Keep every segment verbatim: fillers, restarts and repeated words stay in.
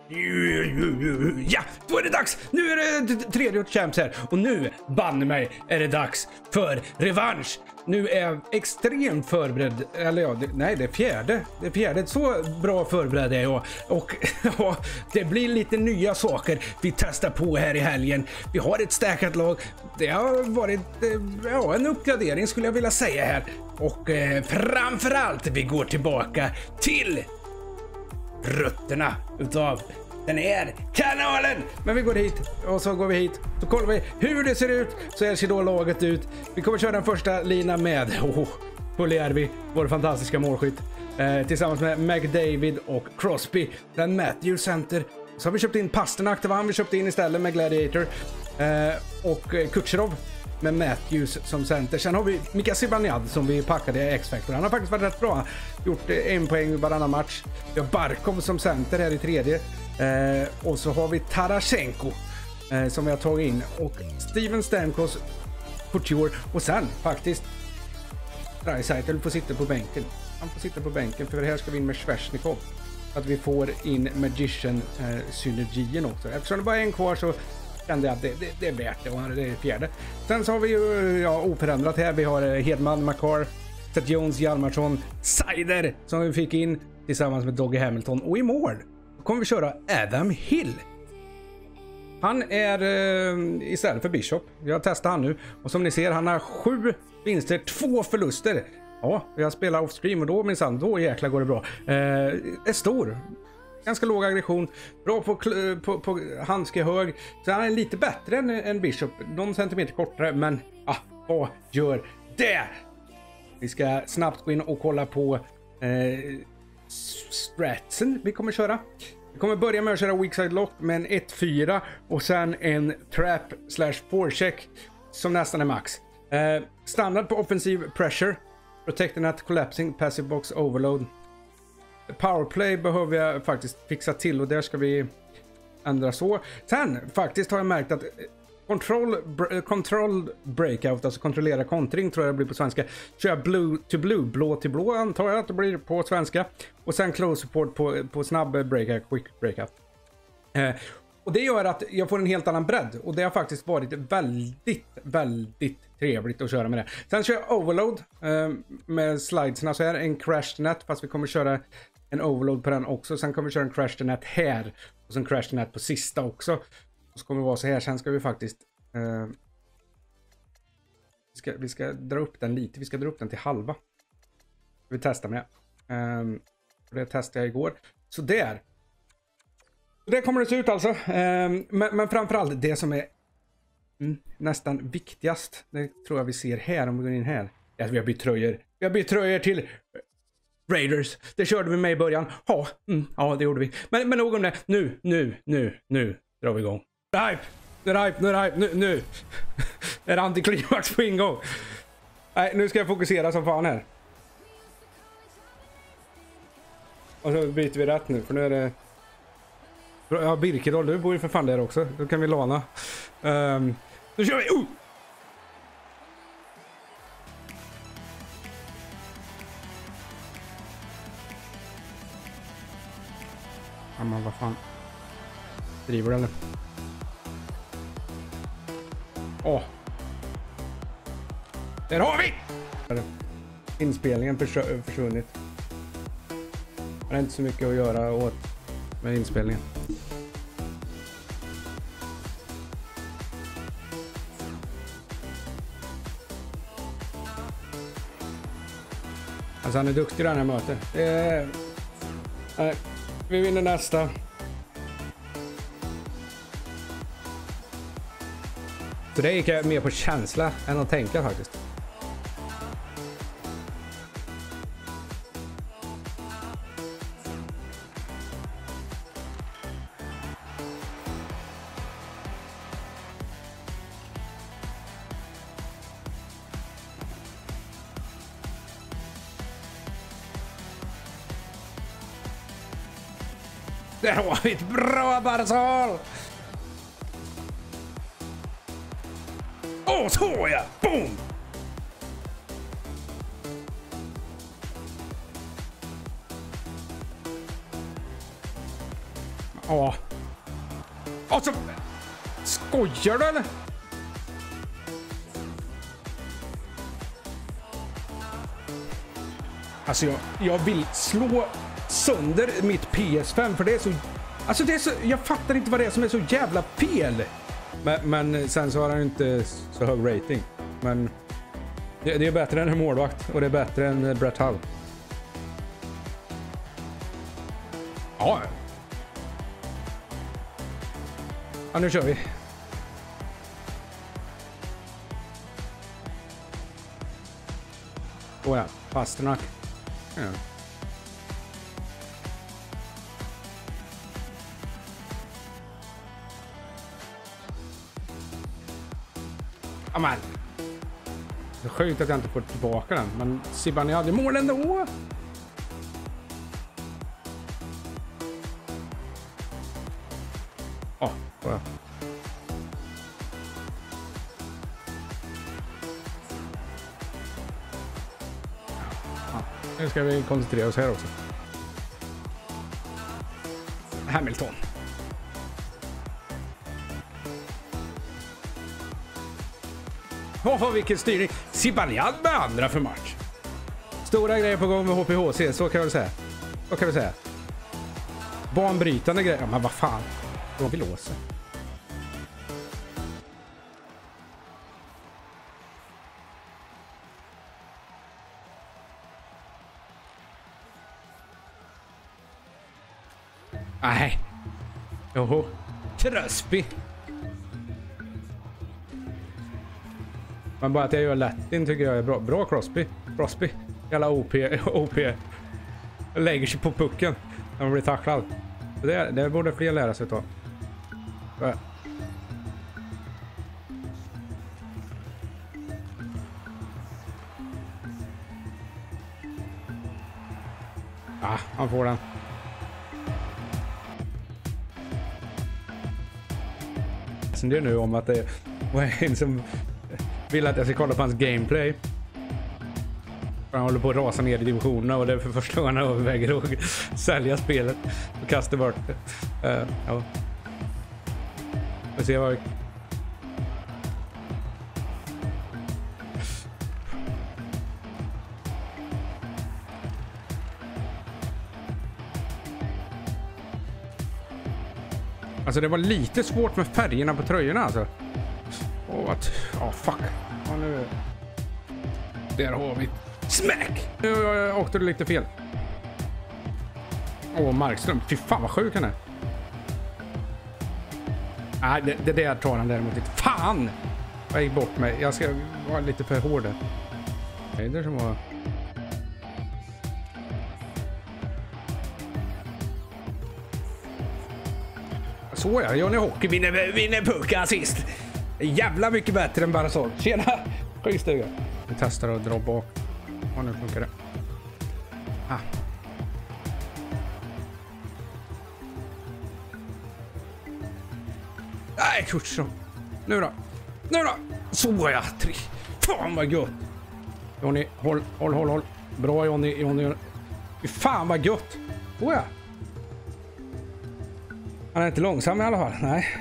Ja, då är det dags. Nu är det tredje champs här. Och nu, banne mig, är det dags för revansch. Nu är jag extremt förberedd. Eller ja, det, nej, det är fjärde. Det är fjärde. Så bra förberedd är jag. Och ja, det blir lite nya saker vi testar på här i helgen. Vi har ett stackat lag. Det har varit ja, en uppgradering skulle jag vilja säga här. Och eh, framförallt vi går tillbaka till rötterna utav den här kanalen. Men vi går hit och så går vi hit. Så kollar vi hur det ser ut. Så här ser då laget ut. Vi kommer köra den första linan med oh, Puljärvi, vår fantastiska målskytt. Eh, tillsammans med McDavid och Crosby. Den Matthews center. Så har vi köpt in Pasternak. Det var han vi köpte in istället med Gladiator. Eh, och Kucherov med Matthews som center. Sen har vi Mika Zibanejad som vi packade i X-Factor. Han har faktiskt varit rätt bra. Gjort en poäng varannan match. Vi har Barkov som center här i tredje. Eh, och så har vi Tarasenko eh, som vi har tagit in. Och Steven Stamkos Couture. Och sen faktiskt Draisaitl får sitta på bänken. Han får sitta på bänken för här ska vi in med Sveshnikov. Att vi får in Magician-synergien eh, också. Eftersom det bara är en kvar så kände jag att det, det, det är värt det. Och det är fjärde. Sen så har vi ju ja, oförändrat här. Vi har Hedman, Makar, Seth Jones, Hjalmarsson, Seider som vi fick in tillsammans med Dougie Hamilton. Och i mål kommer vi köra Adam Hill. Han är eh, istället för Bishop. Vi har testat han nu. Och som ni ser, han har sju vinster, två förluster. Ja, jag spelar off-stream och då minsann, då jäkla går det bra. Eh, är stor. Ganska låg aggression. Bra på, på, på handske hög. Så han är lite bättre än, än Bishop. Någon centimeter kortare, men ah, vad gör det? Vi ska snabbt gå in och kolla på eh, stratsen vi kommer köra. Vi kommer börja med att köra weakside lock med en ett fyra och sen en trap slash forecheck som nästan är max. Eh, standard på offensiv pressure. Protecting at collapsing, passive box overload. Powerplay behöver jag faktiskt fixa till och där ska vi ändra så. Sen faktiskt har jag märkt att control, control breakout, alltså kontrollera kontring tror jag det blir på svenska. Kör jag blue to blue, blå till blå antar jag att det blir på svenska. Och sen close support på, på snabb breakout, quick breakout. Eh, och det gör att jag får en helt annan bredd. Och det har faktiskt varit väldigt, väldigt trevligt att köra med det. Sen kör jag overload eh, med slidesna så här. En crash net fast vi kommer köra en overload på den också. Sen kommer vi köra en crash net här. Och sen crash net på sista också. Och så kommer det vara så här. Sen ska vi faktiskt eh, vi, ska, vi ska dra upp den lite. Vi ska dra upp den till halva. Vi testar med. Eh, det testade jag igår. Så där. Det kommer det se ut alltså. Um, men, men framförallt det som är mm, nästan viktigast. Det tror jag vi ser här om vi går in här. Är att vi har bytt tröjor. Vi har bytt tröjor till Raiders. Det körde vi med i början. Ja, mm, ja det gjorde vi. Men, men nog om det. Nu, nu, nu, nu drar vi igång. Hype! Nu är det hype, nu är det hype, nu, nu. Är det antiklimax på ingång? Nej, nu ska jag fokusera som fan här. Och så byter vi rätt nu, för nu är det... Ja, Birkedal, du bor ju för fan där också. Då kan vi låna. Um, nu kör vi! Uh! Ja, men vad fan. Driver den nu. Åh! Där har vi! Inspelningen förs- försvunnit. Det är inte så mycket att göra åt med inspelningen. Alltså han är duktig i den här mötet. Det är... Nej, vi vinner nästa. Så det gick jag mer på känsla än att tänka faktiskt. Där har vi ett bra Barzal! Åh, så ja! Boom! Ja. Alltså, skojar du eller? Alltså jag, jag vill slå sönder mitt P S fem för det är så... Alltså det är så... Jag fattar inte vad det är som är så jävla fel. Men, men sen så har han inte så hög rating. Men det, det är bättre än en målvakt och det är bättre än Brett Hull. Ja. Ja, nu kör vi. Åh ja, Pasternak. Ja. Amen. Det är sjukt att jag inte får tillbaka den. Men Zibanejad hade mål ändå. Ja, oh, ja. Nu ska vi koncentrera oss här också. Hamilton. Åh, oh, vilken styrning. Zibanejad med andra för match. Stora grejer på gång med H P H C, så kan vi säga. Så kan vi säga. Banbrytande grejer. Ja, men vad fan. De vill låsa. Nej. Joho. Trösby. Men bara att jag gör Latin tycker jag är bra. Bra Crosby. Crosby. Jävla O P. O P. Lägger sig på pucken när man blir tacklad. Det, det borde fler lära sig ta. Ja, han får den. Det är nu om att det är en som vill att jag ska kolla på hans gameplay. Han håller på att rasa ner i divisionerna och det är för första gången han överväger att sälja spelet och kasta bort det. Uh, ja. Vi ser vad vi... Alltså det var lite svårt med färgerna på tröjorna alltså. Åh, vad... Ja, fuck. Ja, nu... Där har vi... Smack! Nu åkte det lite fel. Åh, Markström. Fy fan vad sjuk han är. Nej, det, det där tar han däremot inte. Fan! Jag gick bort mig. Jag ska vara lite för hård. Det är det som var... Så ja, Johnny Hockey vinner, vinner pucka sist. Jävla mycket bättre än bara så. Tjena! Skitstuga. Vi testar att dra bak. Och nu funkar det. Ah. Nej, kurs. Nu då. Nu då. Så ja, tre. Fan vad gött. Johnny, håll, håll, håll, håll. Bra Johnny, Johnny. Fan vad gött. Så ja. Han är inte långsam i alla fall, nej.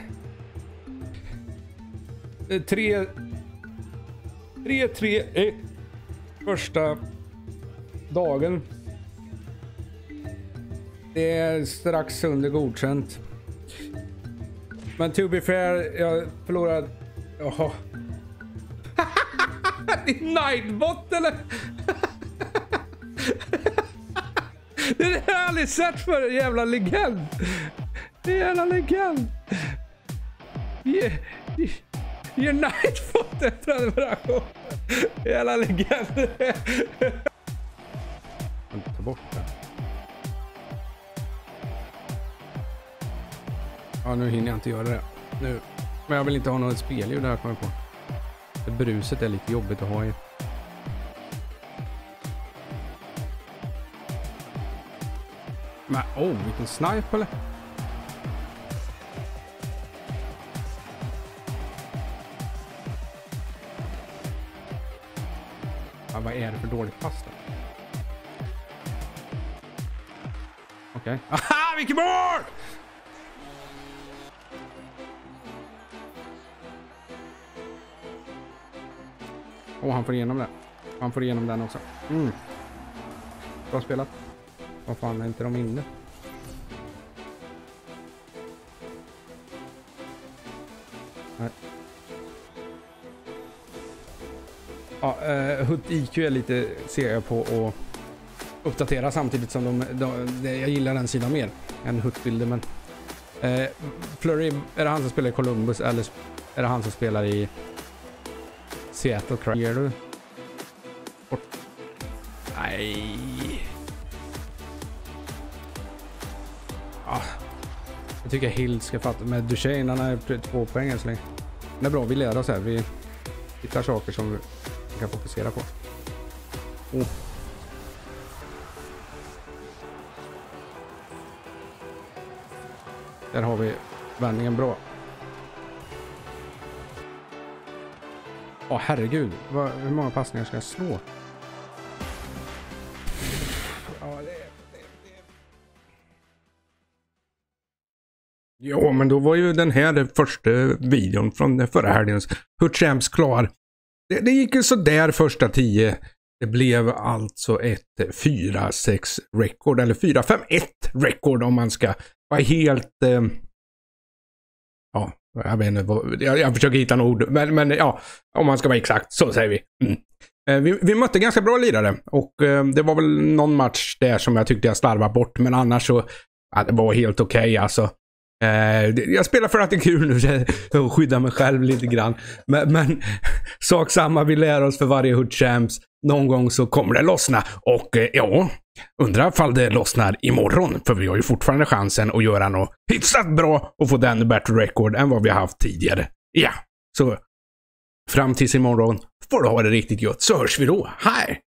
Tre... Tre, tre, ett. Första dagen. Det är strax under godkänt. Men to be fair, jag förlorade... Jaha. Det är Nightbot, eller? Det har jag aldrig sett för en jävla legend. Det är jävla legend. Yeah. You're Nightbot efter en prenumeration. Jävla legend. Ta bort det. Ja, nu hinner jag inte göra det. Nu. Men jag vill inte ha något spelljud där, kommer jag på. Det bruset är lite jobbigt att ha i. Men, oh, vilken snipe eller? Ja, vad är det för dåligt pass då? Okej. Okay. Aha, vilken mål! Och han får igenom det. Han får igenom den också. Mm. Bra spelat. Vad fan är inte de inne? Nej. Ja, uh, H U T I Q är lite ser jag på och uppdatera samtidigt som de, de, de jag gillar den sidan mer än H U T-bilder, men uh, Flurry, är det han som spelar i Columbus eller är det han som spelar i Seattle? Ger du? Bort. Nej. Ah. Jag tycker Hill ska fatta med Duchesne, han är två poäng så länge. Det är bra, vi leder oss här. Vi hittar saker som vi kan fokusera på. Oh. Där har vi vändningen bra. Åh oh, herregud, vad, hur många passningar ska jag slå? Ja, det, det, det. Ja, men då var ju den här första videon från förra helgens H U T Champs klar. Det, det gick ju så där första tio. Det blev alltså ett fyra sex rekord eller fyra fem ett rekord om man ska vara helt eh, ja, jag vet inte vad, jag, jag försöker hitta en ord, men, men ja, om man ska vara exakt så säger vi. Mm. Eh, vi, vi mötte ganska bra lirare och eh, det var väl någon match där som jag tyckte jag slarvade bort, men annars så ja, det var helt okej okay, alltså. Eh, jag spelar för att det är kul nu att skydda mig själv lite grann, men, men sak samma, vi lär oss för varje H U T Champs. Någon gång så kommer det lossna och eh, ja, undrar ifall det lossnar imorgon, för vi har ju fortfarande chansen att göra något hyfsat bra och få den bättre record än vad vi har haft tidigare. Ja, så fram tills imorgon får du ha det riktigt gött, så hörs vi då. Hej!